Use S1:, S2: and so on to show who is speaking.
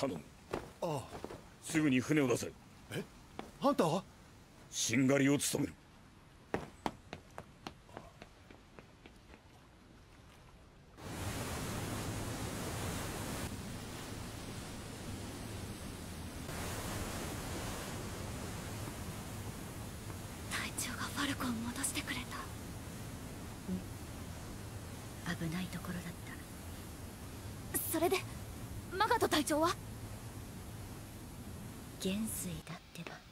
S1: 頼む。
S2: ああ、
S1: すぐに船を出せ。
S2: え、あんたは？
S1: しんがりを務める。
S3: 隊長がファルコンを戻してくれた。
S4: 危ないところだった。
S3: それでマガト隊長は？
S4: 元帥だってば。